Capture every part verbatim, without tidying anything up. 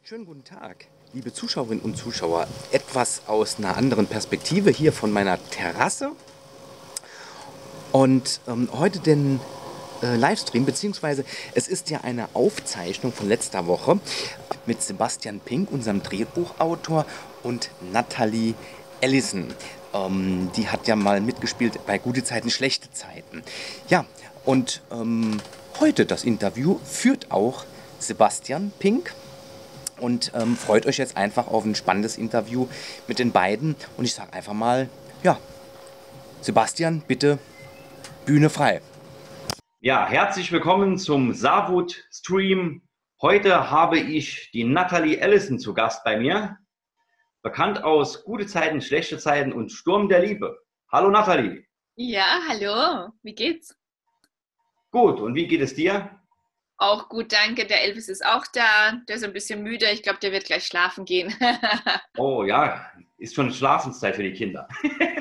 Schönen guten Tag, liebe Zuschauerinnen und Zuschauer. Etwas aus einer anderen Perspektive hier von meiner Terrasse. Und ähm, heute den äh, Livestream, beziehungsweise es ist ja eine Aufzeichnung von letzter Woche mit Sebastian Pink, unserem Drehbuchautor, und Nathalie Ellison. Ähm, die hat ja mal mitgespielt bei Gute Zeiten, Schlechte Zeiten. Ja, und ähm, heute das Interview führt auch Sebastian Pink. Und ähm, freut euch jetzt einfach auf ein spannendes Interview mit den beiden. Und ich sage einfach mal, ja, Sebastian, bitte, Bühne frei. Ja, herzlich willkommen zum Saarwood-Stream. Heute habe ich die Nathalie Ellison zu Gast bei mir. Bekannt aus Gute Zeiten, Schlechte Zeiten und Sturm der Liebe. Hallo Nathalie. Ja, hallo. Wie geht's? Gut, und wie geht es dir? Auch gut, danke. Der Elvis ist auch da. Der ist ein bisschen müde. Ich glaube, der wird gleich schlafen gehen. Oh ja, ist schon Schlafenszeit für die Kinder.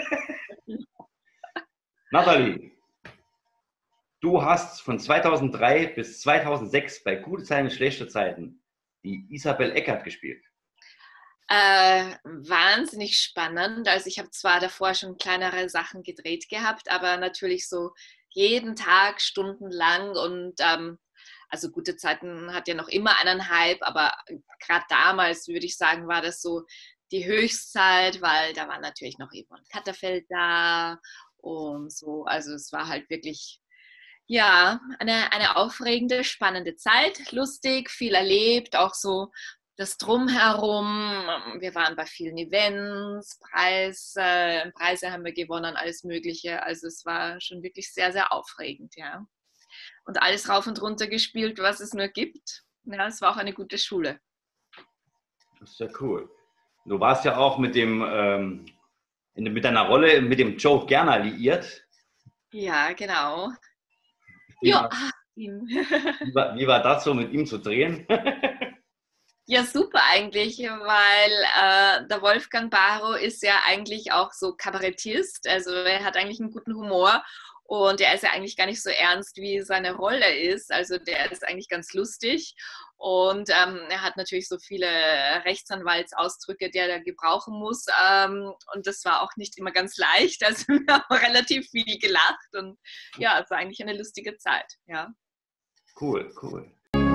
Nathalie, du hast von zweitausenddrei bis zweitausendsechs bei Gute Zeiten, Schlechte Zeiten die Isabel Eckert gespielt. Äh, wahnsinnig spannend. Also ich habe zwar davor schon kleinere Sachen gedreht gehabt, aber natürlich so jeden Tag stundenlang und ähm, also Gute Zeiten hat ja noch immer einen Hype, aber gerade damals würde ich sagen, war das so die Höchstzeit, weil da war natürlich noch Yvonne Katterfeld da und so. Also es war halt wirklich, ja, eine, eine aufregende, spannende Zeit, lustig, viel erlebt, auch so das Drumherum. Wir waren bei vielen Events, Preise, Preise haben wir gewonnen, alles Mögliche. Also es war schon wirklich sehr, sehr aufregend, ja. Und alles rauf und runter gespielt, was es nur gibt. Ja, es war auch eine gute Schule. Das ist ja cool. Du warst ja auch mit dem ähm, mit deiner Rolle mit dem Joe Gerner liiert. Ja, genau. Wie Ja, war, ihm. wie, war, wie war das so, mit ihm zu drehen? Ja, super eigentlich, weil äh, der Wolfgang Barrow ist ja eigentlich auch so Kabarettist, also er hat eigentlich einen guten Humor und er ist ja eigentlich gar nicht so ernst, wie seine Rolle ist, also der ist eigentlich ganz lustig und ähm, er hat natürlich so viele Rechtsanwaltsausdrücke, die er da gebrauchen muss ähm, und das war auch nicht immer ganz leicht, also wir haben relativ viel gelacht und ja, es war eigentlich eine lustige Zeit, ja. Cool, cool.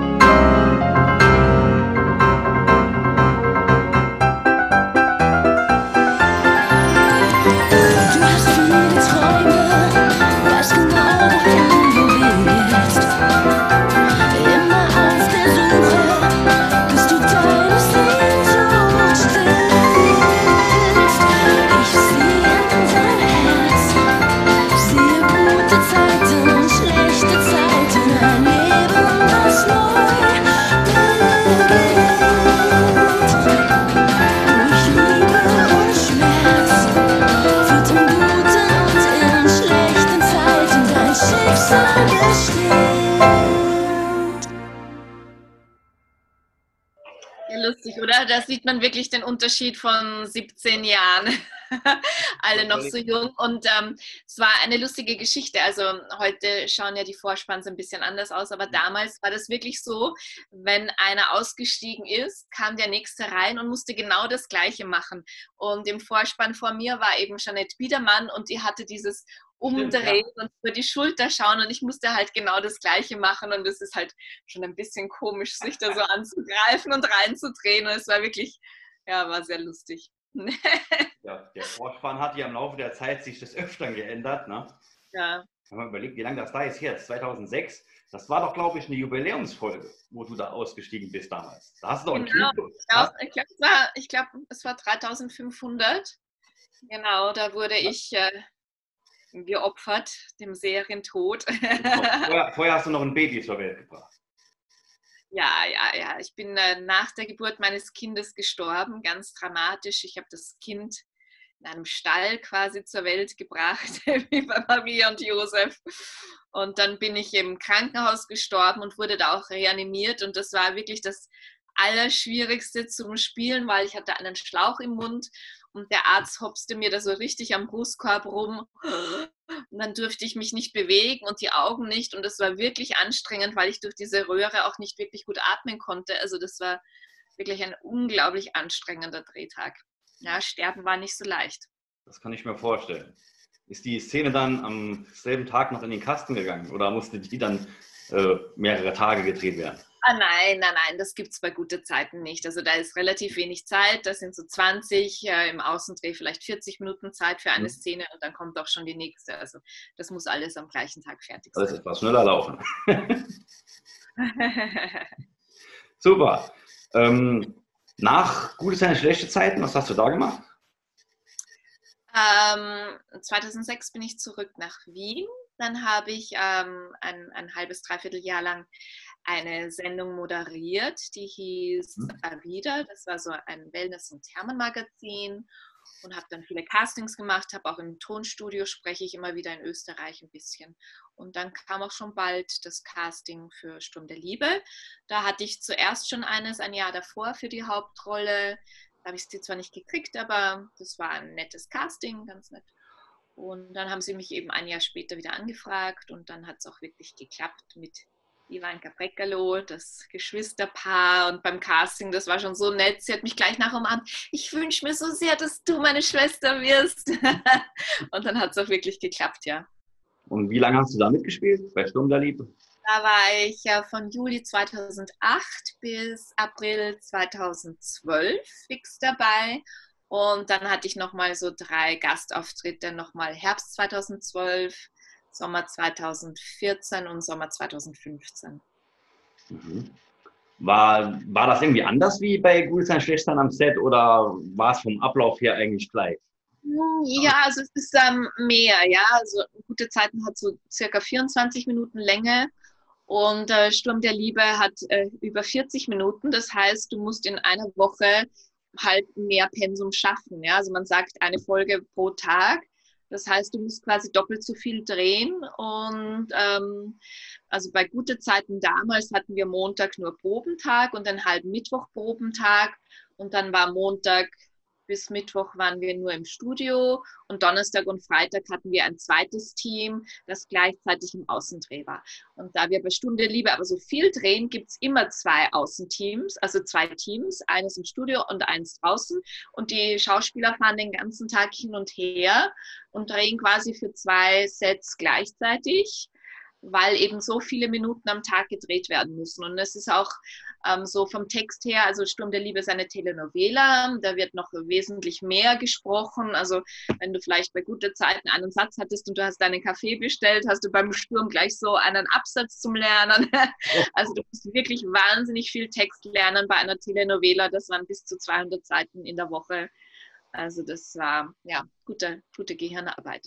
Lustig, oder? Da sieht man wirklich den Unterschied von siebzehn Jahren. Alle noch so jung. Und ähm, es war eine lustige Geschichte. Also heute schauen ja die Vorspanns ein bisschen anders aus, aber damals war das wirklich so, wenn einer ausgestiegen ist, kam der Nächste rein und musste genau das Gleiche machen. Und im Vorspann vor mir war eben Jeanette Biedermann und die hatte dieses Umdrehen und über die Schulter schauen und ich musste halt genau das Gleiche machen und es ist halt schon ein bisschen komisch, sich da so anzugreifen und reinzudrehen und es war wirklich, ja, war sehr lustig. Ja, der Vorspann hat ja im Laufe der Zeit sich des Öfteren geändert, ne? Ja. Wenn man überlegt, wie lange das da ist jetzt, zweitausendsechs, das war doch, glaube ich, eine Jubiläumsfolge, wo du da ausgestiegen bist damals. Da hast du doch einen Genau. Typ. Ich glaube, ich glaub, es, war, ich glaub, es war dreitausendfünfhundert. Genau, da wurde ich äh, geopfert, dem Serientod. vorher, vorher hast du noch ein Baby zur Welt gebracht. Ja, ja, ja. Ich bin äh, nach der Geburt meines Kindes gestorben, ganz dramatisch. Ich habe das Kind in einem Stall quasi zur Welt gebracht, wie bei Maria und Josef. Und dann bin ich im Krankenhaus gestorben und wurde da auch reanimiert. Und das war wirklich das Allerschwierigste zum Spielen, weil ich hatte einen Schlauch im Mund und der Arzt hopste mir da so richtig am Brustkorb rum und dann durfte ich mich nicht bewegen und die Augen nicht und das war wirklich anstrengend, weil ich durch diese Röhre auch nicht wirklich gut atmen konnte. Also das war wirklich ein unglaublich anstrengender Drehtag. Ja, sterben war nicht so leicht. Das kann ich mir vorstellen. Ist die Szene dann am selben Tag noch in den Kasten gegangen oder musste die dann äh, mehrere Tage gedreht werden? Ah, nein, nein, nein, das gibt es bei guten Zeiten nicht. Also da ist relativ wenig Zeit, das sind so zwanzig, äh, im Außendreh vielleicht vierzig Minuten Zeit für eine mhm. Szene und dann kommt auch schon die nächste. Also das muss alles am gleichen Tag fertig sein. Alles etwas schneller laufen. Super. Ähm, nach gute Zeiten, schlechte Zeiten, was hast du da gemacht? Ähm, zweitausendsechs bin ich zurück nach Wien. Dann habe ich ähm, ein, ein halbes, dreiviertel Jahr lang eine Sendung moderiert, die hieß mhm. Avida. Das war so ein Wellness- und Thermenmagazin und habe dann viele Castings gemacht, habe auch im Tonstudio, spreche ich immer wieder in Österreich ein bisschen. Und dann kam auch schon bald das Casting für Sturm der Liebe. Da hatte ich zuerst schon eines ein Jahr davor für die Hauptrolle. Da habe ich sie zwar nicht gekriegt, aber das war ein nettes Casting, ganz nett. Und dann haben sie mich eben ein Jahr später wieder angefragt und dann hat es auch wirklich geklappt mit Ivanka Brekalo, das Geschwisterpaar, und beim Casting, das war schon so nett. Sie hat mich gleich nachher umarmt. Ich wünsche mir so sehr, dass du meine Schwester wirst. Und dann hat es auch wirklich geklappt, ja. Und wie lange hast du da mitgespielt bei Sturm der Liebe? Da war ich ja von Juli zweitausendacht bis April zweitausendzwölf fix dabei. Und dann hatte ich nochmal so drei Gastauftritte, nochmal Herbst zweitausendzwölf, Sommer zweitausendvierzehn und Sommer zweitausendfünfzehn. Mhm. War, war das irgendwie anders wie bei Gute Zeiten, schlechte Zeiten am Set oder war es vom Ablauf her eigentlich gleich? Ja, also es ist ähm, mehr, ja. Also Gute Zeiten hat so circa vierundzwanzig Minuten Länge und äh, Sturm der Liebe hat äh, über vierzig Minuten. Das heißt, du musst in einer Woche halt mehr Pensum schaffen. Ja? Also man sagt eine Folge pro Tag. Das heißt, du musst quasi doppelt so viel drehen. Und ähm, also bei Gute Zeiten damals hatten wir Montag nur Probentag und einen halben Mittwoch Probentag. Und dann war Montag bis Mittwoch waren wir nur im Studio und Donnerstag und Freitag hatten wir ein zweites Team, das gleichzeitig im Außendreh war. Und da wir bei Sturm der Liebe aber so viel drehen, gibt es immer zwei Außenteams, also zwei Teams, eines im Studio und eins draußen. Und die Schauspieler fahren den ganzen Tag hin und her und drehen quasi für zwei Sets gleichzeitig, weil eben so viele Minuten am Tag gedreht werden müssen. Und es ist auch ähm, so vom Text her, also Sturm der Liebe ist eine Telenovela, da wird noch wesentlich mehr gesprochen. Also wenn du vielleicht bei Gute Zeiten einen Satz hattest und du hast deinen Kaffee bestellt, hast du beim Sturm gleich so einen Absatz zum Lernen. Also du musst wirklich wahnsinnig viel Text lernen bei einer Telenovela. Das waren bis zu zweihundert Seiten in der Woche. Also das war ja gute, gute Gehirnarbeit.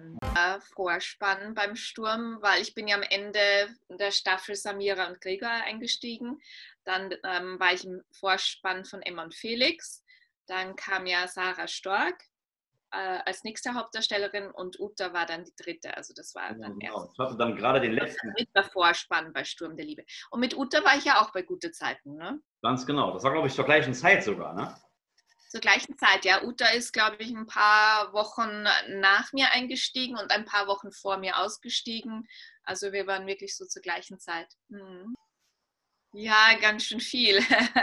Vorspann beim Sturm, weil ich bin ja am Ende der Staffel Samira und Gregor eingestiegen. Dann ähm, war ich im Vorspann von Emma und Felix. Dann kam ja Sarah Stork äh, als nächste Hauptdarstellerin und Uta war dann die dritte. Also das war ja, dann genau. erst. Ich hatte dann gerade den letzten. Dritter Vorspann bei Sturm der Liebe. Und mit Uta war ich ja auch bei Gute Zeiten, ne? Ganz genau. Das war, glaube ich, zur gleichen Zeit sogar, ne? Zur gleichen Zeit, ja. Uta ist, glaube ich, ein paar Wochen nach mir eingestiegen und ein paar Wochen vor mir ausgestiegen. Also wir waren wirklich so zur gleichen Zeit. Hm. Ja, ganz schön viel.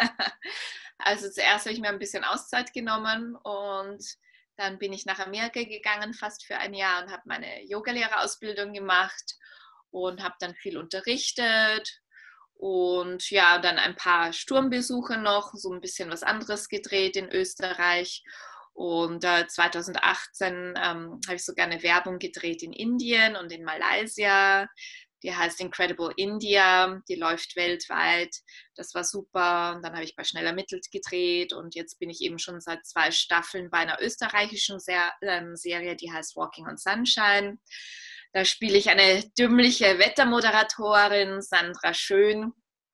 Also zuerst habe ich mir ein bisschen Auszeit genommen und dann bin ich nach Amerika gegangen, fast für ein Jahr, und habe meine Yogalehrerausbildung gemacht und habe dann viel unterrichtet. Und ja, dann ein paar Sturmbesuche noch, so ein bisschen was anderes gedreht in Österreich. Und äh, zweitausendachtzehn ähm, habe ich sogar eine Werbung gedreht in Indien und in Malaysia. Die heißt Incredible India, die läuft weltweit. Das war super. Und dann habe ich bei Schnell ermittelt gedreht und jetzt bin ich eben schon seit zwei Staffeln bei einer österreichischen Ser- ähm, Serie, die heißt Walking on Sunshine. Da spiele ich eine dümmliche Wettermoderatorin, Sandra Schön,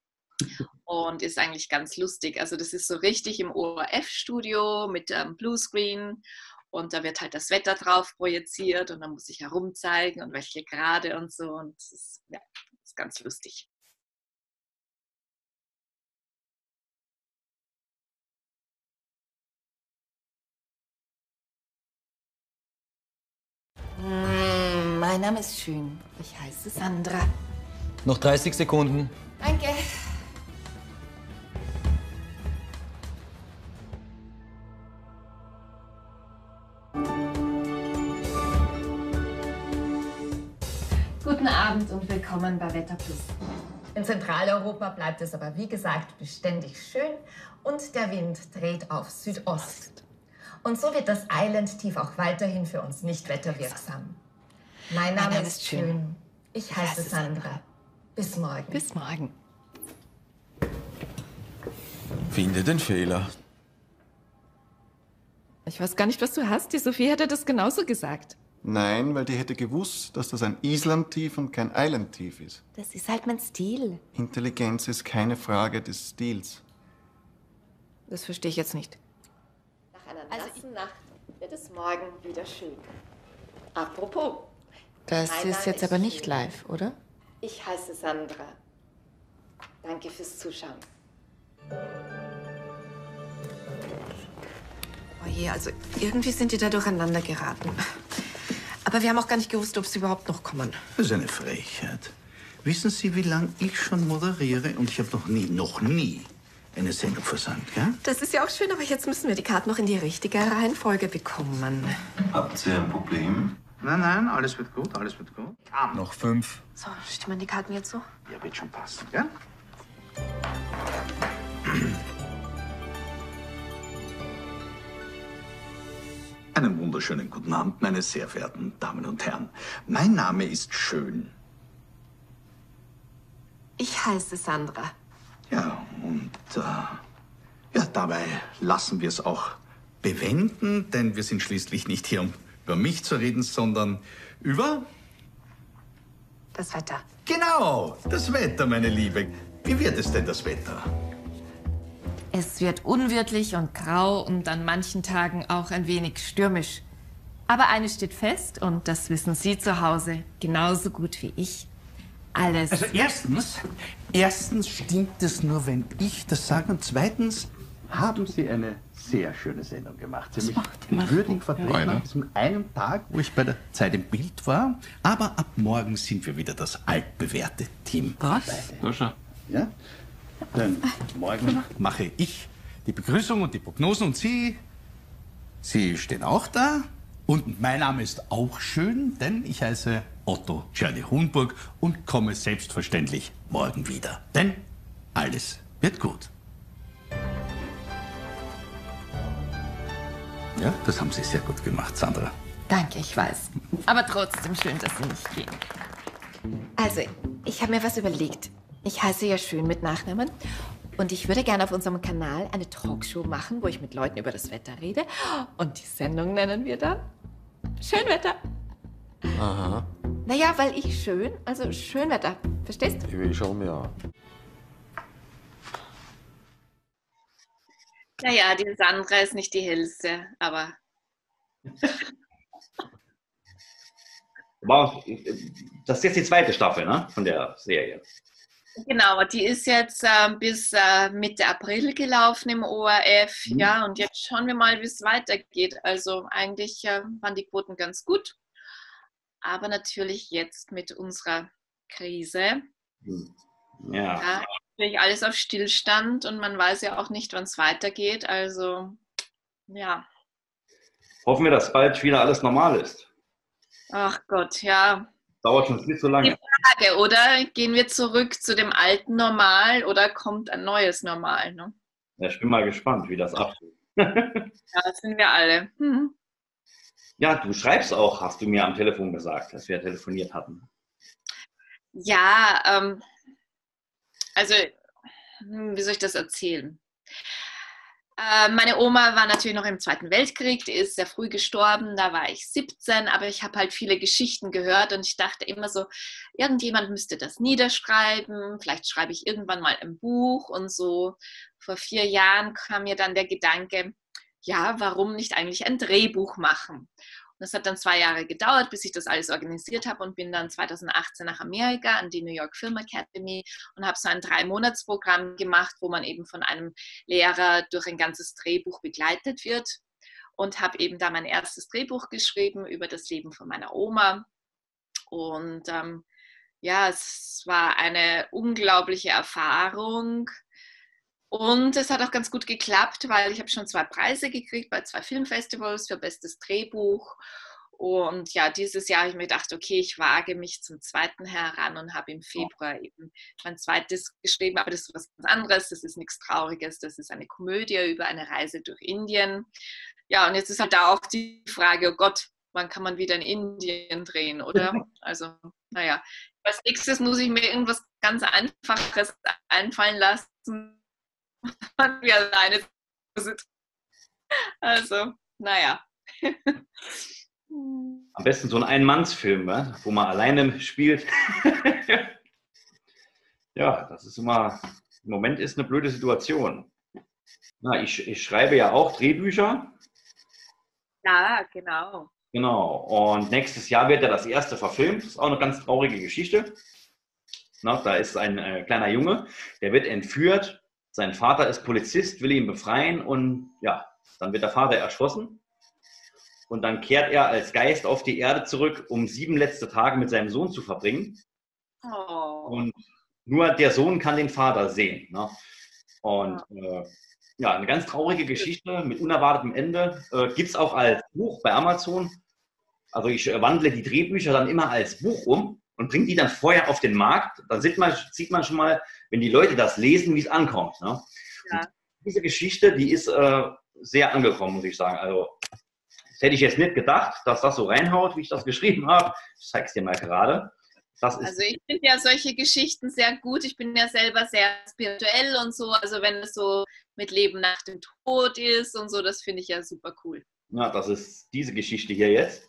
und ist eigentlich ganz lustig. Also das ist so richtig im O R F-Studio mit ähm, Bluescreen und da wird halt das Wetter drauf projiziert und dann muss ich herumzeigen und welche Grade und so, und das ist, ja, das ist ganz lustig. Mein Name ist Schön. Ich heiße Sandra. Noch dreißig Sekunden. Danke. willkommen bei Wetter Plus. In Zentraleuropa bleibt es aber wie gesagt beständig schön und der Wind dreht auf Südost. Und so wird das Island-Tief auch weiterhin für uns nicht wetterwirksam. Mein Name, mein Name ist Schön. Ich heiße ja, Sandra. Bis morgen. Bis morgen. Finde den Fehler. Ich weiß gar nicht, was du hast. Die Sophie hätte das genauso gesagt. Nein, weil die hätte gewusst, dass das ein Island-Tief und kein Island-Tief ist. Das ist halt mein Stil. Intelligenz ist keine Frage des Stils. Das verstehe ich jetzt nicht. Nach einer nassen also Nacht wird es morgen wieder schön. Apropos. Das ist jetzt aber nicht live, oder? Ich heiße Sandra. Danke fürs Zuschauen. Oh je, also irgendwie sind die da durcheinander geraten. Aber wir haben auch gar nicht gewusst, ob sie überhaupt noch kommen. Das ist eine Frechheit. Wissen Sie, wie lange ich schon moderiere? Und ich habe noch nie, noch nie eine Sendung versandt, ja? Das ist ja auch schön, aber jetzt müssen wir die Karten noch in die richtige Reihenfolge bekommen. Habt ihr ein Problem? Nein, nein, alles wird gut, alles wird gut. Ah, noch fünf. So, stimmen die Karten jetzt so? Ja, wird schon passen, gell? Einen wunderschönen guten Abend, meine sehr verehrten Damen und Herren. Mein Name ist Schön. Ich heiße Sandra. Ja, und äh, ja, dabei lassen wir es auch bewenden, denn wir sind schließlich nicht hier, um über mich zu reden, sondern über... Das Wetter. Genau, das Wetter, meine Liebe. Wie wird es denn, das Wetter? Es wird unwirtlich und grau und an manchen Tagen auch ein wenig stürmisch. Aber eines steht fest, und das wissen Sie zu Hause genauso gut wie ich. Alles. Also erstens, erstens stimmt es nur, wenn ich das sage. Und zweitens haben Sie eine sehr schöne Sendung gemacht. Sie haben mich würdig vertreten an diesem einen Tag, wo ich bei der Zeit im Bild war. Aber ab morgen sind wir wieder das altbewährte Team. Was? Ja, ja? Denn morgen mache ich die Begrüßung und die Prognosen und Sie, Sie stehen auch da. Und mein Name ist auch Schön, denn ich heiße Otto Czerny Huhnburg und komme selbstverständlich morgen wieder. Denn alles wird gut. Ja, das haben Sie sehr gut gemacht, Sandra. Danke, ich weiß. Aber trotzdem schön, dass Sie nicht gehen. Also, ich habe mir was überlegt. Ich heiße ja Schön mit Nachnamen. Und ich würde gerne auf unserem Kanal eine Talkshow machen, wo ich mit Leuten über das Wetter rede. Und die Sendung nennen wir dann Schönwetter. Aha. Naja, weil ich schön, also Schönwetter. Verstehst du? Ich will schon, ja. Naja, die Sandra ist nicht die hellste, aber... Wow, das ist jetzt die zweite Staffel, ne, von der Serie. Genau, die ist jetzt äh, bis äh, Mitte April gelaufen im O R F. Mhm. Ja, und jetzt schauen wir mal, wie es weitergeht. Also eigentlich äh, waren die Quoten ganz gut. Aber natürlich jetzt mit unserer Krise. Ja. Ja, natürlich alles auf Stillstand und man weiß ja auch nicht, wann es weitergeht. Also, ja. Hoffen wir, dass bald wieder alles normal ist. Ach Gott, ja. Dauert schon viel zu lange. Die Frage, oder? Gehen wir zurück zu dem alten Normal oder kommt ein neues Normal? Ne? Ja, ich bin mal gespannt, wie das abgeht. Ja, das sind wir alle. Mhm. Ja, du schreibst auch, hast du mir am Telefon gesagt, als wir telefoniert hatten. Ja, ähm, also, wie soll ich das erzählen? Äh, meine Oma war natürlich noch im Zweiten Weltkrieg, die ist sehr früh gestorben, da war ich siebzehn, aber ich habe halt viele Geschichten gehört und ich dachte immer so, irgendjemand müsste das niederschreiben, vielleicht schreibe ich irgendwann mal ein Buch und so. Vor vier Jahren kam mir dann der Gedanke, ja, warum nicht eigentlich ein Drehbuch machen? Und das hat dann zwei Jahre gedauert, bis ich das alles organisiert habe und bin dann zweitausendachtzehn nach Amerika an die New York Film Academy und habe so ein Drei-Monats-Programm gemacht, wo man eben von einem Lehrer durch ein ganzes Drehbuch begleitet wird und habe eben da mein erstes Drehbuch geschrieben über das Leben von meiner Oma. Und ähm, ja, es war eine unglaubliche Erfahrung. Und es hat auch ganz gut geklappt, weil ich habe schon zwei Preise gekriegt bei zwei Filmfestivals für bestes Drehbuch. Und ja, dieses Jahr habe ich mir gedacht, okay, ich wage mich zum zweiten heran und habe im Februar eben mein zweites geschrieben. Aber das ist was ganz anderes, das ist nichts Trauriges, das ist eine Komödie über eine Reise durch Indien. Ja, und jetzt ist halt da auch die Frage, oh Gott, wann kann man wieder in Indien drehen, oder? Also, naja, als nächstes muss ich mir irgendwas ganz Einfaches einfallen lassen. Und wir alleine. Also, naja. Am besten so ein Ein-Manns-Film, wo man alleine spielt. Ja, das ist immer, im Moment ist eine blöde Situation. Na, ich, ich schreibe ja auch Drehbücher. Ja, genau. Genau, und nächstes Jahr wird ja das erste verfilmt. Das ist auch eine ganz traurige Geschichte. Na, da ist ein äh, kleiner Junge, der wird entführt. Sein Vater ist Polizist, will ihn befreien und ja, dann wird der Vater erschossen. Und dann kehrt er als Geist auf die Erde zurück, um sieben letzte Tage mit seinem Sohn zu verbringen. Oh. Und nur der Sohn kann den Vater sehen. Ne? Und äh, ja, eine ganz traurige Geschichte mit unerwartetem Ende. Äh, Gibt es auch als Buch bei Amazon. Also ich äh, wandle die Drehbücher dann immer als Buch um und bringe die dann vorher auf den Markt. Dann sieht man, sieht man schon mal, wenn die Leute das lesen, wie es ankommt. Ne? Ja. Diese Geschichte, die ist äh, sehr angekommen, muss ich sagen. Also das hätte ich jetzt nicht gedacht, dass das so reinhaut, wie ich das geschrieben habe. Ich zeige es dir mal gerade. Das ist Also ich finde ja solche Geschichten sehr gut. Ich bin ja selber sehr spirituell und so. Also wenn es so mit Leben nach dem Tod ist und so, das finde ich ja super cool. Ja, das ist diese Geschichte hier jetzt.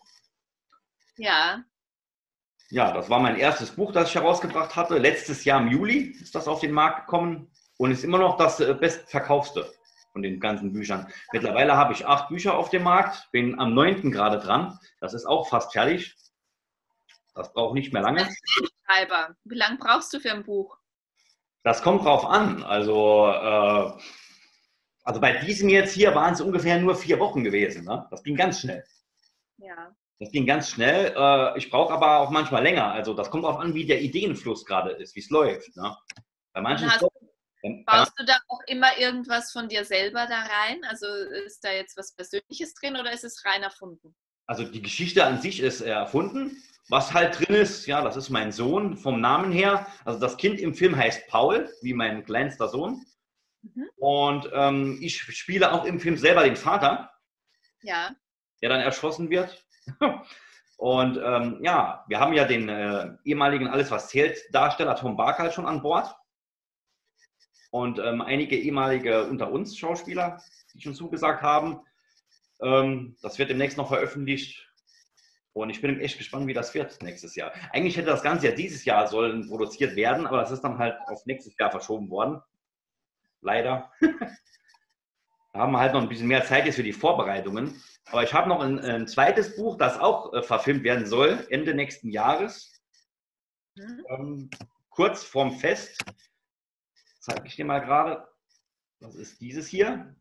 Ja. Ja, das war mein erstes Buch, das ich herausgebracht hatte. Letztes Jahr im Juli ist das auf den Markt gekommen und ist immer noch das bestverkaufste von den ganzen Büchern. Mittlerweile habe ich acht Bücher auf dem Markt, bin am neunten gerade dran. Das ist auch fast fertig. Das braucht nicht mehr lange. Schreiber. Wie lange brauchst du für ein Buch? Das kommt drauf an. Also, äh, also bei diesem jetzt hier waren es ungefähr nur vier Wochen gewesen. Ne? Das ging ganz schnell. Ja. Das ging ganz schnell. Äh, ich brauche aber auch manchmal länger. Also das kommt darauf an, wie der Ideenfluss gerade ist, wie es läuft. Ne? Bei manchen Hast, Stoffen, baust du da auch immer irgendwas von dir selber da rein? Also ist da jetzt was Persönliches drin oder ist es rein erfunden? Also die Geschichte an sich ist erfunden. Was halt drin ist, ja, das ist mein Sohn vom Namen her. Also das Kind im Film heißt Paul, wie mein kleinster Sohn. Mhm. Und ähm, ich spiele auch im Film selber den Vater, ja, der dann erschossen wird. Und ähm, ja, wir haben ja den äh, ehemaligen Alles was zählt Darsteller Tom Barkal schon an Bord. Und ähm, einige ehemalige unter uns Schauspieler, die schon zugesagt haben. Ähm, das wird demnächst noch veröffentlicht. Und ich bin echt gespannt, wie das wird nächstes Jahr. Eigentlich hätte das Ganze ja dieses Jahr sollen produziert werden, aber das ist dann halt auf nächstes Jahr verschoben worden. Leider. Da haben wir halt noch ein bisschen mehr Zeit jetzt für die Vorbereitungen. Aber ich habe noch ein, ein zweites Buch, das auch äh, verfilmt werden soll, Ende nächsten Jahres. Mhm. Ähm, kurz vorm Fest. Zeige ich dir mal gerade. Das ist dieses hier.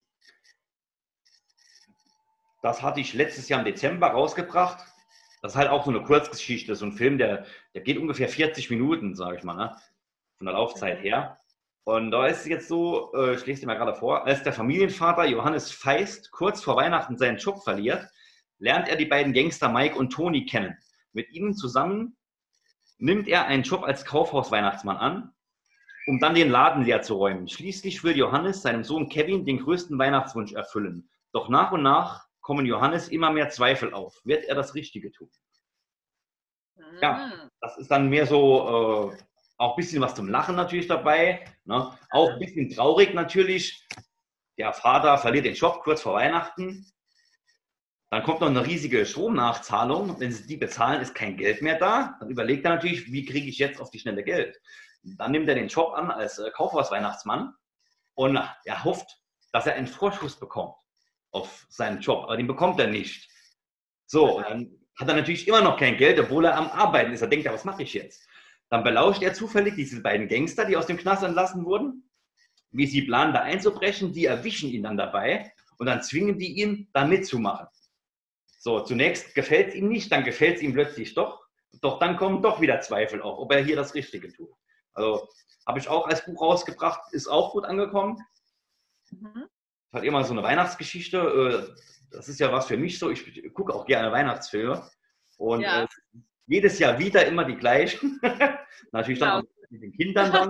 Das hatte ich letztes Jahr im Dezember rausgebracht. Das ist halt auch so eine Kurzgeschichte, so ein Film, der, der geht ungefähr vierzig Minuten, sage ich mal, ne? Von der Laufzeit her. Und da ist es jetzt so, äh, ich lese dir mal gerade vor, als der Familienvater Johannes Feist kurz vor Weihnachten seinen Job verliert, lernt er die beiden Gangster Mike und Toni kennen. Mit ihnen zusammen nimmt er einen Job als Kaufhaus-Weihnachtsmann an, um dann den Laden leer zu räumen. Schließlich will Johannes seinem Sohn Kevin den größten Weihnachtswunsch erfüllen. Doch nach und nach kommen Johannes immer mehr Zweifel auf. Wird er das Richtige tun? Mhm. Ja, das ist dann mehr so, äh, auch ein bisschen was zum Lachen natürlich dabei. Ne? Auch ein bisschen traurig natürlich. Der Vater verliert den Job kurz vor Weihnachten. Dann kommt noch eine riesige Stromnachzahlung. Wenn sie die bezahlen, ist kein Geld mehr da. Dann überlegt er natürlich, wie kriege ich jetzt auf die schnelle Geld? Dann nimmt er den Job an als äh, Kaufhaus-Weihnachtsmann und er hofft, dass er einen Vorschuss bekommt auf seinen Job, aber den bekommt er nicht. So, und dann hat er natürlich immer noch kein Geld, obwohl er am Arbeiten ist. Er denkt, ja, was mache ich jetzt? Dann belauscht er zufällig diese beiden Gangster, die aus dem Knast entlassen wurden, wie sie planen, da einzubrechen. Die erwischen ihn dann dabei und dann zwingen die ihn, da mitzumachen. So, zunächst gefällt es ihm nicht, dann gefällt es ihm plötzlich doch. Doch dann kommen doch wieder Zweifel auf, ob er hier das Richtige tut. Also habe ich auch als Buch rausgebracht, ist auch gut angekommen. Mhm. Halt immer so eine Weihnachtsgeschichte. das ist ja was für mich so. Ich gucke auch gerne Weihnachtsfilme. Und Ja. äh, jedes Jahr wieder immer die gleichen. Natürlich dann Genau. auch mit den Kindern dann.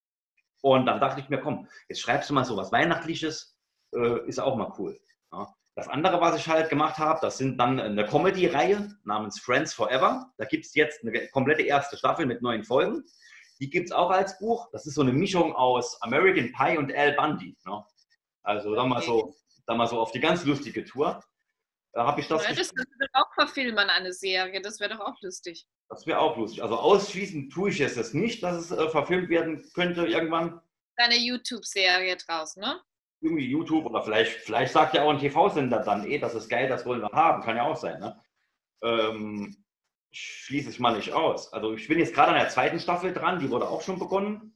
Und dann dachte ich mir, komm, jetzt schreibst du mal so was Weihnachtliches, äh, ist auch mal cool. Ja. Das andere, was ich halt gemacht habe, das sind dann eine Comedy-Reihe namens Friends Forever. Da gibt es jetzt eine komplette erste Staffel mit neun Folgen. Die gibt es auch als Buch. Das ist so eine Mischung aus American Pie und Al Bundy. Ne? Also dann mal, so, dann mal so auf die ganz lustige Tour. Da habe ich das. Ja, das könnte doch auch verfilmen, eine Serie. Das wäre doch auch lustig. Das wäre auch lustig. Also ausschließen tue ich es jetzt nicht, dass es äh, verfilmt werden könnte irgendwann. Eine YouTube-Serie draus, ne? Irgendwie YouTube oder vielleicht, vielleicht sagt ja auch ein T V-Sender dann, eh, das ist geil, das wollen wir haben. Kann ja auch sein, ne? Ähm, schließe ich mal nicht aus. Also ich bin jetzt gerade an der zweiten Staffel dran, die wurde auch schon begonnen.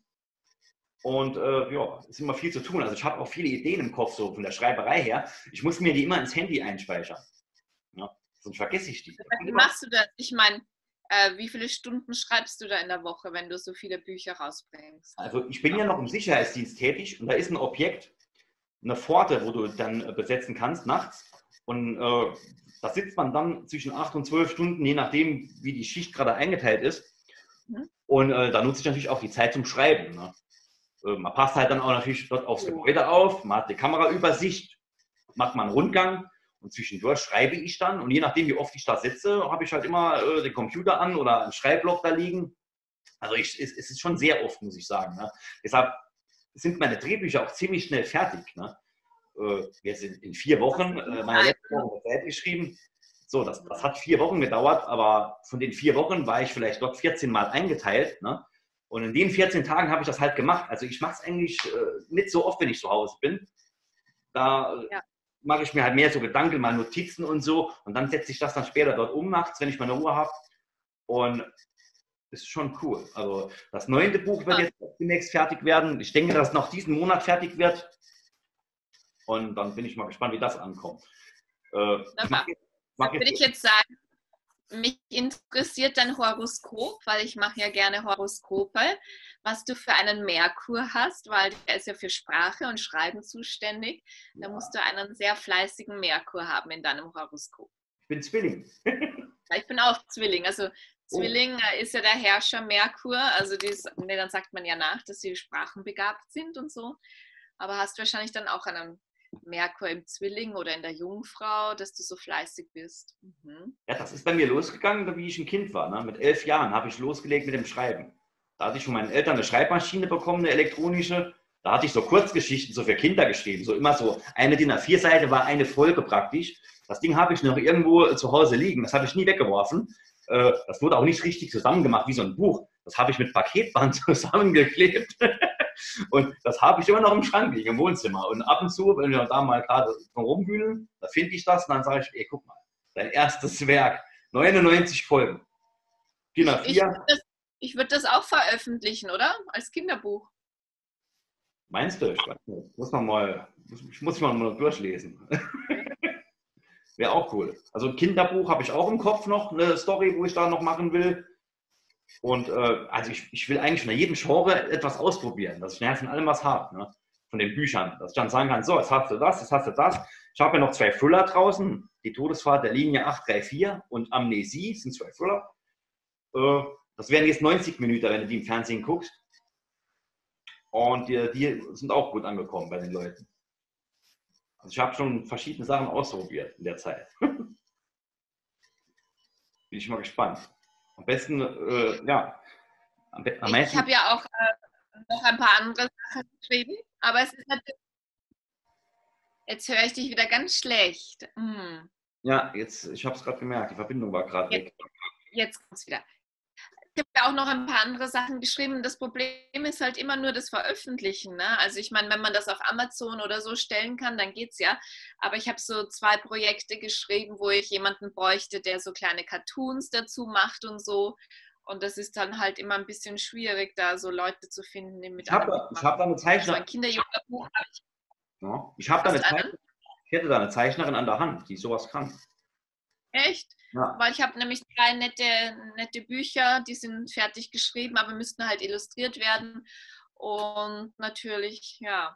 Und äh, ja, es ist immer viel zu tun. Also ich habe auch viele Ideen im Kopf, so von der Schreiberei her. Ich muss mir die immer ins Handy einspeichern. Ja, sonst vergesse ich die. Wie machst du das? Ich meine, äh, wie viele Stunden schreibst du da in der Woche, wenn du so viele Bücher rausbringst? Also ich bin ja noch im Sicherheitsdienst tätig und da ist ein Objekt, eine Pforte, wo du dann äh, besetzen kannst nachts. Und äh, da sitzt man dann zwischen acht und zwölf Stunden, je nachdem, wie die Schicht gerade eingeteilt ist. Mhm. Und äh, da nutze ich natürlich auch die Zeit zum Schreiben. Ne? Äh, man passt halt dann auch natürlich dort aufs Gebäude auf, man hat die Kameraübersicht, macht mal einen Rundgang und zwischendurch schreibe ich dann. Und je nachdem, wie oft ich da sitze, habe ich halt immer äh, den Computer an oder ein Schreibblock da liegen. Also ich, es, es ist schon sehr oft, muss ich sagen. Ne? Deshalb sind meine Drehbücher auch ziemlich schnell fertig. Ne? Äh, wir sind in vier Wochen, äh, meine letzte Woche fertig geschrieben. So, das, das hat vier Wochen gedauert, aber von den vier Wochen war ich vielleicht dort vierzehn Mal eingeteilt. Ne? Und in den vierzehn Tagen habe ich das halt gemacht. Also ich mache es eigentlich äh, nicht so oft, wenn ich zu Hause bin. Da äh, Ja. mache ich mir halt mehr so Gedanken, mal Notizen und so. Und dann setze ich das dann später dort um nachts, wenn ich meine Ruhe habe. Und das ist schon cool. Also das neunte Buch wird jetzt demnächst fertig werden. Ich denke, dass es noch diesen Monat fertig wird. Und dann bin ich mal gespannt, wie das ankommt. Äh, ich mach jetzt, mach Würde ich jetzt sagen, mich interessiert dein Horoskop, weil ich mache ja gerne Horoskope, was du für einen Merkur hast, weil der ist ja für Sprache und Schreiben zuständig. Da musst du einen sehr fleißigen Merkur haben in deinem Horoskop. Ich bin Zwilling. Ich bin auch Zwilling. Also Oh. Zwilling ist ja der Herrscher Merkur. Also dies, nee, dann sagt man ja nach, dass sie sprachenbegabt sind und so. Aber hast wahrscheinlich dann auch einen Merkur im Zwilling oder in der Jungfrau, dass du so fleißig bist. Mhm. Ja, das ist bei mir losgegangen, wie ich ein Kind war. Ne? Mit elf Jahren habe ich losgelegt mit dem Schreiben. Da hatte ich von meinen Eltern eine Schreibmaschine bekommen, eine elektronische. Da hatte ich so Kurzgeschichten so für Kinder geschrieben. So immer so eine D I N A vier Seite war eine Folge praktisch. Das Ding habe ich noch irgendwo zu Hause liegen. Das habe ich nie weggeworfen. Das wurde auch nicht richtig zusammengemacht wie so ein Buch. Das habe ich mit Paketband zusammengeklebt. Und das habe ich immer noch im Schrank liegen, im Wohnzimmer. Und ab und zu, wenn wir da mal gerade rumwühlen, da finde ich das und dann sage ich, ey, guck mal, dein erstes Werk, neunundneunzig Folgen. D I N A vier. Ich würde das, ich würd das auch veröffentlichen, oder? Als Kinderbuch. Meinst du? Ich weiß nicht. Muss man mal, muss, muss ich mal, mal durchlesen. Wäre auch cool. Also ein Kinderbuch habe ich auch im Kopf noch, eine Story, wo ich da noch machen will. Und äh, also ich, ich will eigentlich von jedem Genre etwas ausprobieren, dass ich nachher von allem was habe, ne? Von den Büchern. Dass ich dann sagen kann, so, jetzt hast du das, jetzt hast du das. Ich habe ja noch zwei Thriller draußen. Die Todesfahrt der Linie acht drei vier und Amnesie sind zwei Thriller. Äh, das wären jetzt neunzig Minuten, wenn du die im Fernsehen guckst. Und die, die sind auch gut angekommen bei den Leuten. Also ich habe schon verschiedene Sachen ausprobiert in der Zeit. Bin ich mal gespannt. Am besten, äh, ja. Am, be am ich habe ja auch äh, noch ein paar andere Sachen geschrieben, aber es ist natürlich. Jetzt höre ich dich wieder ganz schlecht. Hm. Ja, jetzt, ich habe es gerade gemerkt, die Verbindung war gerade weg. Jetzt kommt es wieder. Ich habe ja auch noch ein paar andere Sachen geschrieben. Das Problem ist halt immer nur das Veröffentlichen. Ne? Also ich meine, wenn man das auf Amazon oder so stellen kann, dann geht es ja. Aber ich habe so zwei Projekte geschrieben, wo ich jemanden bräuchte, der so kleine Cartoons dazu macht und so. Und das ist dann halt immer ein bisschen schwierig, da so Leute zu finden, die mit Ich habe hab da eine Zeichnerin. So ein Kinderjugendbuch habe ich. Ja, ich habe da eine Zeichnerin. Ich hätte da eine Zeichnerin an der Hand, die sowas kann. Echt? Ja. Weil ich habe nämlich drei nette, nette Bücher, die sind fertig geschrieben, aber müssten halt illustriert werden. Und natürlich, ja,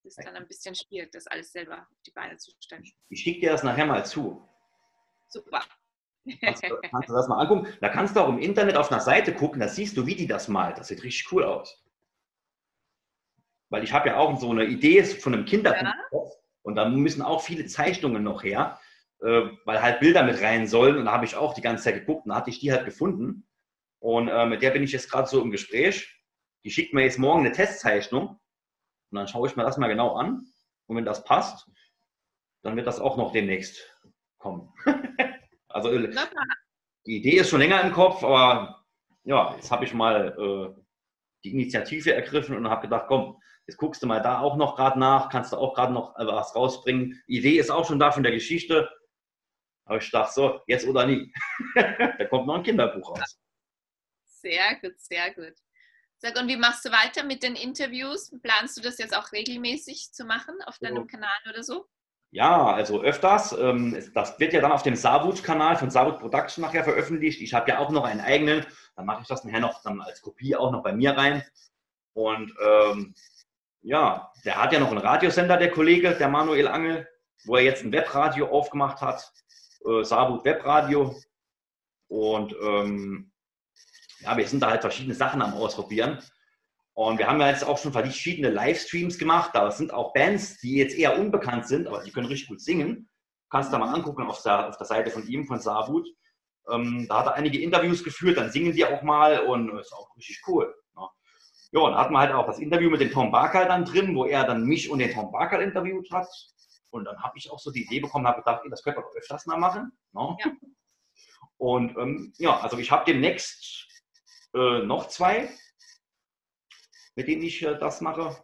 Das ist dann ein bisschen schwierig, das alles selber auf die Beine zu stellen. Ich schicke dir das nachher mal zu. Super. Kannst du, kannst du das mal angucken? Da kannst du auch im Internet auf einer Seite gucken, da siehst du, wie die das malt. Das sieht richtig cool aus. Weil ich habe ja auch so eine Idee von einem Kinderbuch. Ja. Und da müssen auch viele Zeichnungen noch her, äh, weil halt Bilder mit rein sollen. Und da habe ich auch die ganze Zeit geguckt und da hatte ich die halt gefunden. Und äh, mit der bin ich jetzt gerade so im Gespräch. Die schickt mir jetzt morgen eine Testzeichnung. Und dann schaue ich mir das mal genau an. Und wenn das passt, dann wird das auch noch demnächst kommen. Also die Idee ist schon länger im Kopf, aber ja, jetzt habe ich mal äh, die Initiative ergriffen und habe gedacht, komm, jetzt guckst du mal da auch noch gerade nach, kannst du auch gerade noch was rausbringen. Die Idee ist auch schon da von der Geschichte. Aber ich dachte so, jetzt oder nie. Da kommt noch ein Kinderbuch raus. Sehr gut, sehr gut. Sag, und wie machst du weiter mit den Interviews? Planst du das jetzt auch regelmäßig zu machen auf deinem so. Kanal oder so? Ja, also öfters. Das wird ja dann auf dem Savut-Kanal von Savut Production nachher veröffentlicht. Ich habe ja auch noch einen eigenen. Dann mache ich das nachher noch dann als Kopie auch noch bei mir rein. Und ähm, ja, der hat ja noch einen Radiosender, der Kollege, der Manuel Angel, wo er jetzt ein Webradio aufgemacht hat. Äh, Savut Webradio. Und ähm, ja, wir sind da halt verschiedene Sachen am Ausprobieren. Und wir haben ja jetzt auch schon verschiedene Livestreams gemacht. Da sind auch Bands, die jetzt eher unbekannt sind, aber die können richtig gut singen. Kannst du da mal angucken auf der, auf der Seite von ihm, von Savut. Ähm, da hat er einige Interviews geführt, dann singen die auch mal und das ist auch richtig cool. Ja, ja, und da hatten wir halt auch das Interview mit dem Tom Barker dann drin, wo er dann mich und den Tom Barker interviewt hat. Und dann habe ich auch so die Idee bekommen, habe gedacht, ey, das könnte man doch öfters mal machen. Ja. Ja. Und ähm, ja, also ich habe demnächst äh, noch zwei, mit denen ich äh, das mache.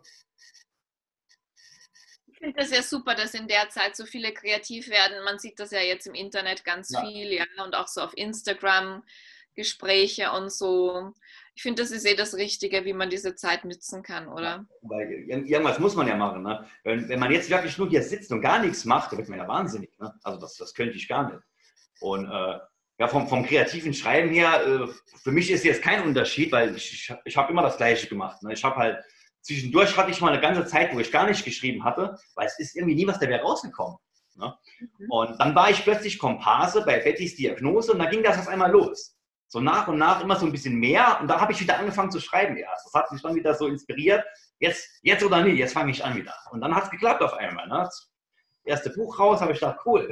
Ich finde das ja super, dass in der Zeit so viele kreativ werden. Man sieht das ja jetzt im Internet ganz ja. viel, ja, und auch so auf Instagram Gespräche und so. Ich finde, das ist eh das Richtige, wie man diese Zeit nützen kann, oder? Ja, weil irgendwas muss man ja machen. Ne? Wenn, wenn man jetzt wirklich nur hier sitzt und gar nichts macht, dann wird man ja wahnsinnig. Ne? Also das, das könnte ich gar nicht. Und äh, ja, vom, vom kreativen Schreiben her, äh, für mich ist jetzt kein Unterschied, weil ich, ich, ich habe immer das Gleiche gemacht. Ne? Ich habe halt, zwischendurch hatte ich mal eine ganze Zeit, wo ich gar nicht geschrieben hatte, weil es ist irgendwie nie was dabei rausgekommen. Ne? Mhm. Und dann war ich plötzlich Komparse bei Bettys Diagnose und da ging das auf einmal los. So nach und nach immer so ein bisschen mehr und da habe ich wieder angefangen zu schreiben erst. Das hat mich dann wieder so inspiriert. Jetzt, jetzt oder nie, jetzt fange ich an wieder. Und dann hat es geklappt auf einmal. Ne? Das erste Buch raus, habe ich gedacht, cool.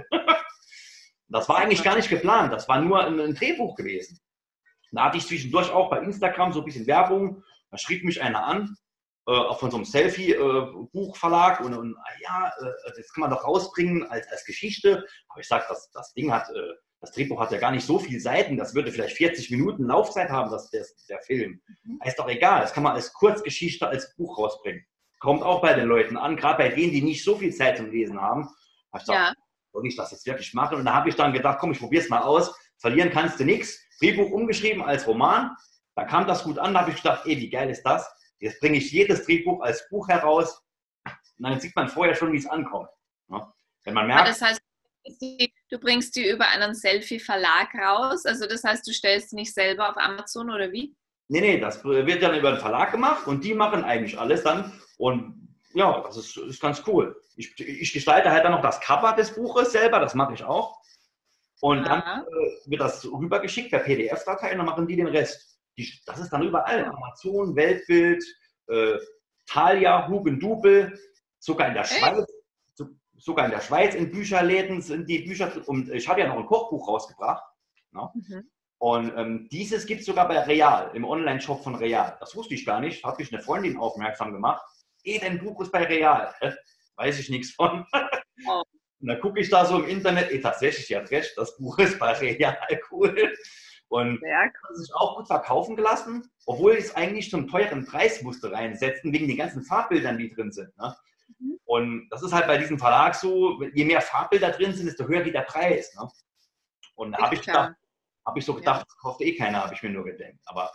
Das war eigentlich gar nicht geplant, das war nur ein, ein Drehbuch gewesen. Da hatte ich zwischendurch auch bei Instagram so ein bisschen Werbung, da schrieb mich einer an, äh, auch von so einem Selfie-Buchverlag äh, und, und ah ja, äh, das kann man doch rausbringen als, als Geschichte. Aber ich sage, das, das Ding hat, äh, das Drehbuch hat ja gar nicht so viele Seiten, das würde vielleicht vierzig Minuten Laufzeit haben, das, der, der Film. Mhm. Ist doch egal, das kann man als Kurzgeschichte, als Buch rausbringen. Kommt auch bei den Leuten an, gerade bei denen, die nicht so viel Zeit zum Lesen haben. Ich dachte, ja. Soll ich das jetzt wirklich machen? Und da habe ich dann gedacht, komm, ich probiere es mal aus. Verlieren kannst du nichts. Drehbuch umgeschrieben als Roman. Da kam das gut an. Da habe ich gedacht, ey, wie geil ist das? Jetzt bringe ich jedes Drehbuch als Buch heraus. Und dann sieht man vorher schon, wie es ankommt. Ja? Wenn man merkt, das heißt, du bringst die über einen Selfie-Verlag raus? Also das heißt, du stellst die nicht selber auf Amazon oder wie? Nee, nee, das wird dann über den Verlag gemacht und die machen eigentlich alles dann. Und ja, das ist, ist ganz cool. Ich, ich gestalte halt dann noch das Cover des Buches selber, das mache ich auch. Und ja. dann äh, wird das rübergeschickt per P D F-Datei und dann machen die den Rest. Die, das ist dann überall. Amazon, Weltbild, äh, Thalia, Hugendubel, sogar in der Echt? Schweiz. So, sogar in der Schweiz in Bücherläden sind die Bücher. Und ich habe ja noch ein Kochbuch rausgebracht. Ne? Mhm. Und ähm, dieses gibt es sogar bei Real, im Online-Shop von Real. Das wusste ich gar nicht. Da habe ich eine Freundin aufmerksam gemacht. Eh, dein Buch ist bei Real. Weiß ich nichts von. Oh. Und dann gucke ich da so im Internet, eh, tatsächlich, ja recht, das Buch ist bei Real, cool. Und ja, cool. Das ist auch gut verkaufen gelassen, obwohl ich es eigentlich zum teuren Preis musste reinsetzen, wegen den ganzen Farbbildern, die drin sind. Ne? Mhm. Und das ist halt bei diesem Verlag so, je mehr Farbbilder drin sind, desto höher geht der Preis. Ne? Und da habe ich, hab ich so gedacht, ja. Das kauft eh keiner, habe ich mir nur gedacht. Aber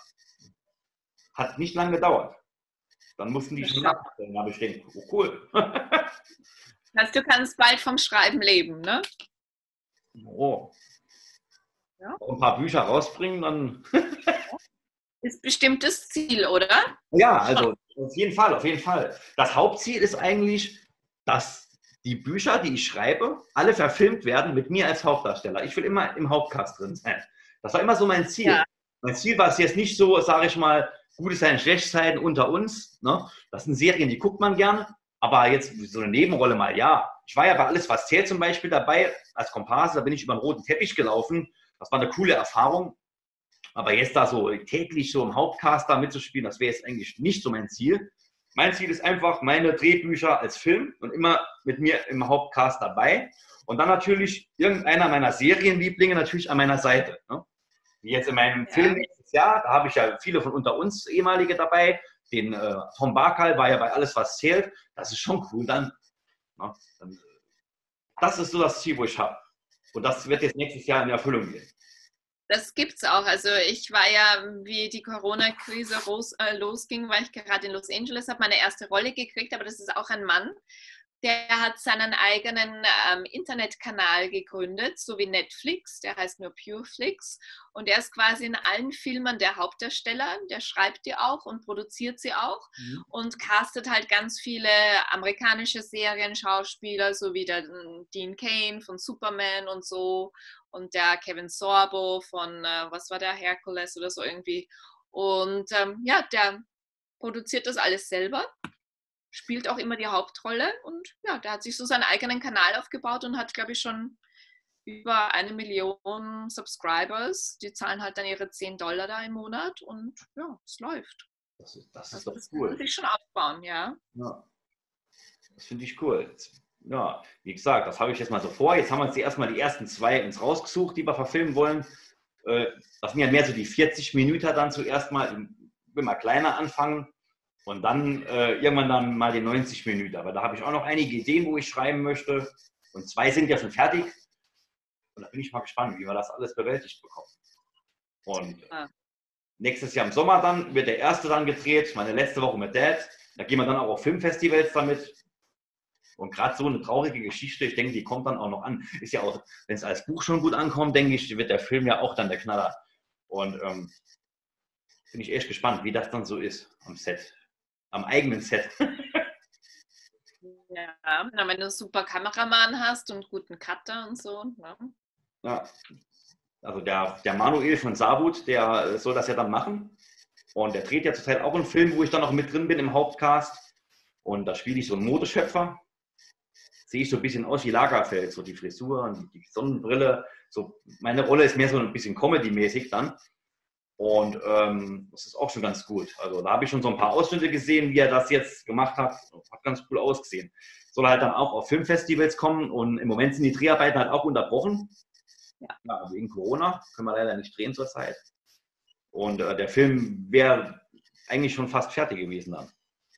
hat nicht lange gedauert. Dann mussten die schon nachstellen. Da habe ich gedacht, oh cool. Also du kannst bald vom Schreiben leben, ne? Oh. Ja. Ein paar Bücher rausbringen, dann... Ist bestimmt das Ziel, oder? Ja, also Auf jeden Fall, auf jeden Fall. Das Hauptziel ist eigentlich, dass die Bücher, die ich schreibe, alle verfilmt werden mit mir als Hauptdarsteller. Ich will immer im Hauptcast drin sein. Das war immer so mein Ziel. Ja. Mein Ziel war es jetzt nicht so, sage ich mal, gute Zeiten, schlechte Zeiten unter uns. Ne? Das sind Serien, die guckt man gerne. Aber jetzt so eine Nebenrolle mal, ja. Ich war ja bei Alles, was zählt zum Beispiel dabei, als Komparse, da bin ich über den roten Teppich gelaufen. Das war eine coole Erfahrung. Aber jetzt da so täglich so im Hauptcast da mitzuspielen, das wäre jetzt eigentlich nicht so mein Ziel. Mein Ziel ist einfach, meine Drehbücher als Film und immer mit mir im Hauptcast dabei. Und dann natürlich irgendeiner meiner Serienlieblinge natürlich an meiner Seite. Ne? Wie jetzt in meinem ja. Film nächstes Jahr, da habe ich ja viele von unter uns ehemalige dabei. Den äh, Tom Barkal war ja bei Alles, was zählt. Das ist schon cool dann. Ne? dann das ist so das Ziel, wo ich habe. Und das wird jetzt nächstes Jahr in Erfüllung gehen. Das gibt's auch. Also ich war ja, wie die Corona-Krise los, äh, losging, war ich gerade in Los Angeles, habe meine erste Rolle gekriegt, aber das ist auch ein Mann, der hat seinen eigenen ähm, Internetkanal gegründet, so wie Netflix, der heißt nur Pureflix und der ist quasi in allen Filmen der Hauptdarsteller, der schreibt die auch und produziert sie auch mhm. und castet halt ganz viele amerikanische Serien-Schauspieler, so wie der Dean Cain von Superman und so und der Kevin Sorbo von, äh, was war der, Hercules oder so irgendwie und ähm, ja, der produziert das alles selber. Spielt auch immer die Hauptrolle und ja, der hat sich so seinen eigenen Kanal aufgebaut und hat, glaube ich, schon über eine Million Subscribers. Die zahlen halt dann ihre zehn Dollar da im Monat und ja, es läuft. Das ist, das ist also, doch das cool. Das muss ich schon aufbauen, ja. ja. Das finde ich cool. Ja, wie gesagt, das habe ich jetzt mal so vor. Jetzt haben wir uns die erstmal die ersten zwei uns rausgesucht, die wir verfilmen wollen. Das sind ja mehr so die vierzig Minuten dann zuerst mal, ich will mal kleiner anfangen. Und dann äh, irgendwann dann mal die neunzig Minuten. Aber da habe ich auch noch einige Ideen, wo ich schreiben möchte. Und zwei sind ja schon fertig. Und da bin ich mal gespannt, wie wir das alles bewältigt bekommen. Und ah. nächstes Jahr im Sommer dann wird der erste dann gedreht. Meine letzte Woche mit Dad. Da gehen wir dann auch auf Filmfestivals damit. Und gerade so eine traurige Geschichte, ich denke, die kommt dann auch noch an. Ist ja auch, wenn es als Buch schon gut ankommt, denke ich, wird der Film ja auch dann der Knaller. Und ähm, bin ich echt gespannt, wie das dann so ist am Set. Am eigenen Set. Ja, wenn du einen super Kameramann hast und guten Cutter und so. Ne? Ja, also der, der Manuel von Savut, der soll das ja dann machen. Und der dreht ja zurzeit auch einen Film, wo ich dann auch mit drin bin im Hauptcast. Und da spiele ich so einen Modeschöpfer. Sehe ich so ein bisschen aus wie Lagerfeld, so die Frisur und die Sonnenbrille. So, meine Rolle ist mehr so ein bisschen Comedy-mäßig dann. Und ähm, das ist auch schon ganz gut. Also da habe ich schon so ein paar Ausschnitte gesehen, wie er das jetzt gemacht hat. Hat ganz cool ausgesehen. Soll halt dann auch auf Filmfestivals kommen und im Moment sind die Dreharbeiten halt auch unterbrochen. Ja, ja wegen Corona können wir leider nicht drehen zurzeit. Und äh, der Film wäre eigentlich schon fast fertig gewesen dann.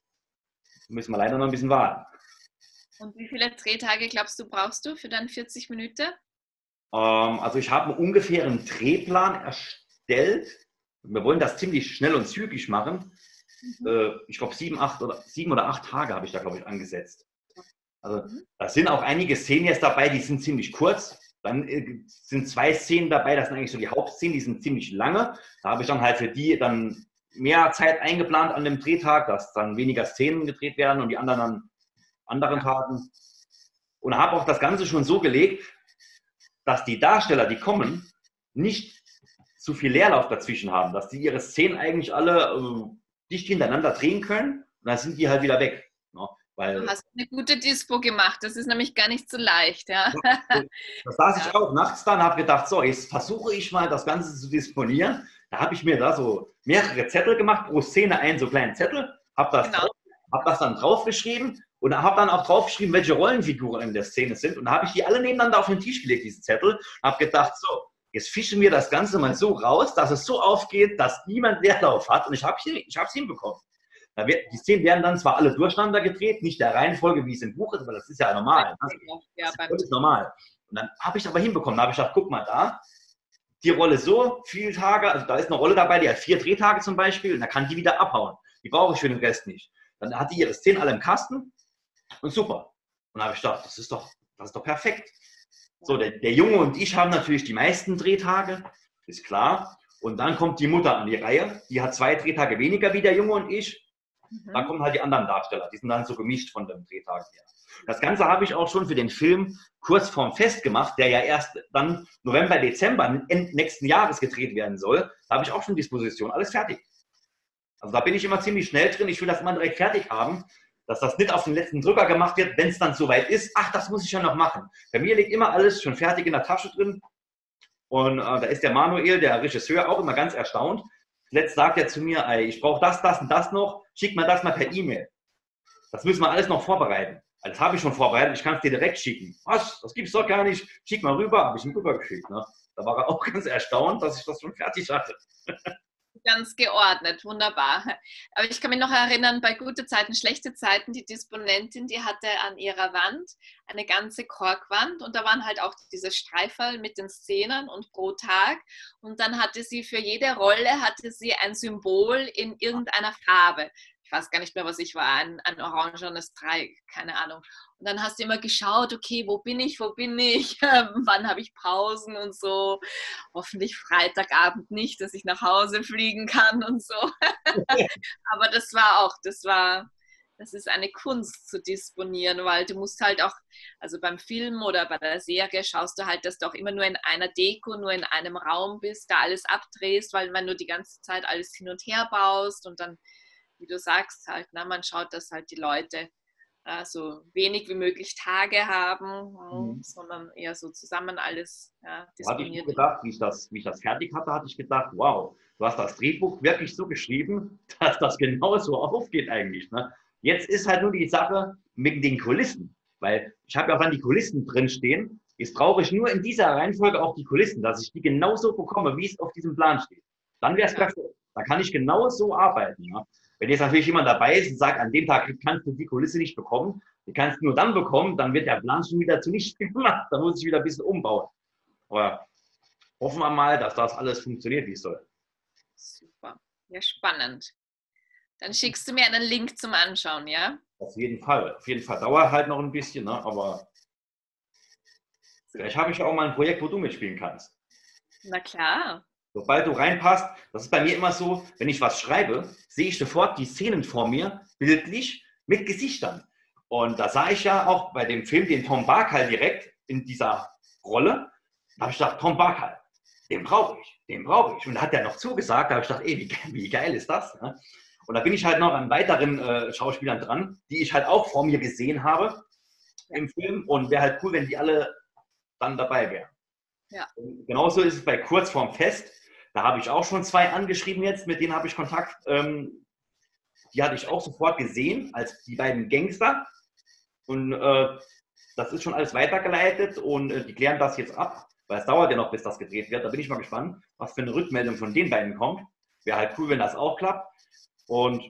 Müssen wir leider noch ein bisschen warten. Und wie viele Drehtage glaubst du, brauchst du für dann vierzig Minuten? Ähm, also ich habe einen ungefähren Drehplan erstellt. Wir wollen das ziemlich schnell und zügig machen. Mhm. Äh, ich glaube, sieben, acht oder sieben oder acht Tage habe ich da, glaube ich, angesetzt. Also mhm. da sind auch einige Szenen jetzt dabei, die sind ziemlich kurz. Dann äh, sind zwei Szenen dabei, das sind eigentlich so die Hauptszenen, die sind ziemlich lange. Da habe ich dann halt für die dann mehr Zeit eingeplant an dem Drehtag, dass dann weniger Szenen gedreht werden und die anderen an anderen Tagen. Und habe auch das Ganze schon so gelegt, dass die Darsteller, die kommen, nicht zu viel Leerlauf dazwischen haben, dass die ihre Szenen eigentlich alle äh, dicht hintereinander drehen können und dann sind die halt wieder weg. Ne? Weil, du hast eine gute Dispo gemacht, das ist nämlich gar nicht so leicht. Ja? Da saß ich auch nachts dann und habe gedacht, so, jetzt versuche ich mal das Ganze zu disponieren. Da habe ich mir da so mehrere Zettel gemacht, pro Szene einen so kleinen Zettel, habe das, genau. hab das dann draufgeschrieben und habe dann auch draufgeschrieben, welche Rollenfiguren in der Szene sind und da habe ich die alle nebeneinander auf den Tisch gelegt, diese Zettel, habe gedacht, so, jetzt fischen wir das Ganze mal so raus, dass es so aufgeht, dass niemand Leerlauf hat. Und ich habe es hinbekommen. Da wird, die Szenen werden dann zwar alle durcheinander gedreht, nicht der Reihenfolge, wie es im Buch ist, aber das ist ja normal. Das ist völlig normal. Und dann habe ich es aber hinbekommen. Da habe ich gedacht, guck mal da, die Rolle so, viele Tage, also da ist eine Rolle dabei, die hat vier Drehtage zum Beispiel, und da kann die wieder abhauen. Die brauche ich für den Rest nicht. Dann hat die ihre Szenen alle im Kasten und super. Und da habe ich gedacht, das ist doch, das ist doch perfekt. So, der, der Junge und ich haben natürlich die meisten Drehtage, ist klar. Und dann kommt die Mutter an die Reihe. Die hat zwei Drehtage weniger wie der Junge und ich. Mhm. Dann kommen halt die anderen Darsteller, die sind dann so gemischt von dem Drehtag her. Das Ganze habe ich auch schon für den Film kurz vorm Fest gemacht, der ja erst dann November, Dezember nächsten Jahres gedreht werden soll. Da habe ich auch schon Disposition, alles fertig. Also da bin ich immer ziemlich schnell drin. Ich will das immer direkt fertig haben, dass das nicht auf den letzten Drücker gemacht wird, wenn es dann soweit ist. Ach, das muss ich ja noch machen. Bei mir liegt immer alles schon fertig in der Tasche drin. Und äh, da ist der Manuel, der Regisseur, auch immer ganz erstaunt. Letzt sagt er zu mir, ey, ich brauche das, das und das noch. Schick mir das mal per E-Mail. Das müssen wir alles noch vorbereiten. Das habe ich schon vorbereitet. Ich kann es dir direkt schicken. Was? Das gibt es doch gar nicht. Schick mal rüber. Habe ich ihm rübergeschickt. Ne? Da war er auch ganz erstaunt, dass ich das schon fertig hatte. Ganz geordnet, wunderbar. Aber ich kann mich noch erinnern, bei gute Zeiten, schlechte Zeiten, die Disponentin, die hatte an ihrer Wand eine ganze Korkwand und da waren halt auch diese Streiferl mit den Szenen und pro Tag und dann hatte sie für jede Rolle hatte sie ein Symbol in irgendeiner Farbe. Ich weiß gar nicht mehr, was ich war, ein, ein orangenes Dreieck, keine Ahnung. Und dann hast du immer geschaut, okay, wo bin ich, wo bin ich, wann habe ich Pausen und so. Hoffentlich Freitagabend nicht, dass ich nach Hause fliegen kann und so. Aber das war auch, das war, das ist eine Kunst zu disponieren, weil du musst halt auch, also beim Film oder bei der Serie schaust du halt, dass du auch immer nur in einer Deko, nur in einem Raum bist, da alles abdrehst, weil wenn du die ganze Zeit alles hin und her baust und dann, wie du sagst, halt, na, man schaut, dass halt die Leute äh, so wenig wie möglich Tage haben, mhm. sondern eher so zusammen alles ja, disponiert. Hatte ich gedacht, wie ich, das, wie ich das fertig hatte, hatte ich gedacht, wow, du hast das Drehbuch wirklich so geschrieben, dass das genauso aufgeht eigentlich. Ne? Jetzt ist halt nur die Sache mit den Kulissen, weil ich habe ja auch dann die Kulissen drinstehen. Jetzt brauche ich nur in dieser Reihenfolge auch die Kulissen, dass ich die genauso bekomme, wie es auf diesem Plan steht. Dann wäre es ja. perfekt. Da kann ich genau so arbeiten. Ja? Wenn jetzt natürlich jemand dabei ist und sagt, an dem Tag kannst du die Kulisse nicht bekommen, die kannst du nur dann bekommen, dann wird der Plan schon wieder zunichte gemacht. Dann muss ich wieder ein bisschen umbauen. Aber hoffen wir mal, dass das alles funktioniert, wie es soll. Super. Ja, spannend. Dann schickst du mir einen Link zum Anschauen, ja? Auf jeden Fall. Auf jeden Fall. Dauert halt noch ein bisschen, ne? Aber vielleicht habe ich ja auch mal ein Projekt, wo du mitspielen kannst. Na klar. Sobald du reinpasst, das ist bei mir immer so, wenn ich was schreibe, sehe ich sofort die Szenen vor mir, bildlich, mit Gesichtern. Und da sah ich ja auch bei dem Film den Tom Barkal direkt in dieser Rolle. Da habe ich gedacht, Tom Barkal, den brauche ich, den brauche ich. Und da hat er noch zugesagt, da habe ich gedacht, ey, wie, wie geil ist das? Und da bin ich halt noch an weiteren äh, Schauspielern dran, die ich halt auch vor mir gesehen habe im Film. Und wäre halt cool, wenn die alle dann dabei wären. Ja. Genauso ist es bei Kurz vorm Fest. Da habe ich auch schon zwei angeschrieben jetzt, mit denen habe ich Kontakt. Ähm, die hatte ich auch sofort gesehen, als die beiden Gangster. Und äh, das ist schon alles weitergeleitet und äh, die klären das jetzt ab, weil es dauert ja noch, bis das gedreht wird. Da bin ich mal gespannt, was für eine Rückmeldung von den beiden kommt. Wäre halt cool, wenn das auch klappt. Und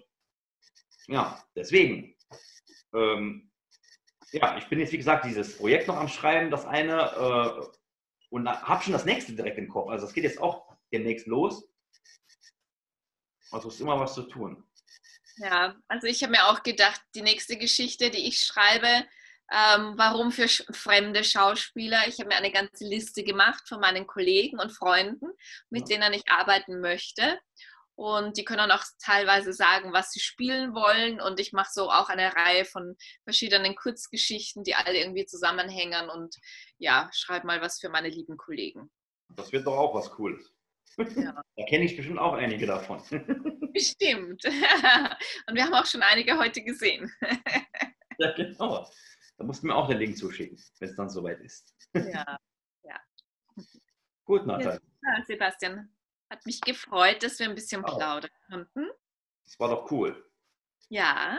ja, deswegen. Ähm, ja, ich bin jetzt, wie gesagt, dieses Projekt noch am Schreiben, das eine. Äh, und habe schon das nächste direkt im Kopf. Also es geht jetzt auch demnächst los. Also ist immer was zu tun. Ja, also ich habe mir auch gedacht, die nächste Geschichte, die ich schreibe, ähm, warum für sch fremde Schauspieler, ich habe mir eine ganze Liste gemacht von meinen Kollegen und Freunden, mit ja. denen ich arbeiten möchte. Und die können auch teilweise sagen, was sie spielen wollen. Und ich mache so auch eine Reihe von verschiedenen Kurzgeschichten, die alle irgendwie zusammenhängen. Und ja, schreibe mal was für meine lieben Kollegen. Das wird doch auch was Cooles. Ja. Da kenne ich bestimmt auch einige davon. Bestimmt. Und wir haben auch schon einige heute gesehen. Ja, genau. Da musst du mir auch den Link zuschicken, wenn es dann soweit ist. Ja, ja. Gut, Nathalie. Ja, Sebastian, hat mich gefreut, dass wir ein bisschen oh. plaudern konnten. Das war doch cool. Ja.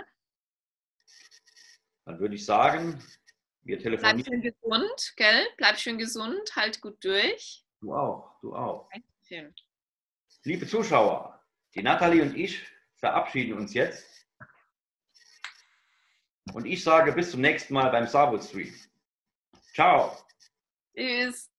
Dann würde ich sagen, wir telefonieren. Bleib schön gesund, gell? Bleib schön gesund, halt gut durch. Du auch, du auch. Dankeschön. Liebe Zuschauer, die Nathalie und ich verabschieden uns jetzt. Und ich sage bis zum nächsten Mal beim Savut Stream. Ciao. Tschüss.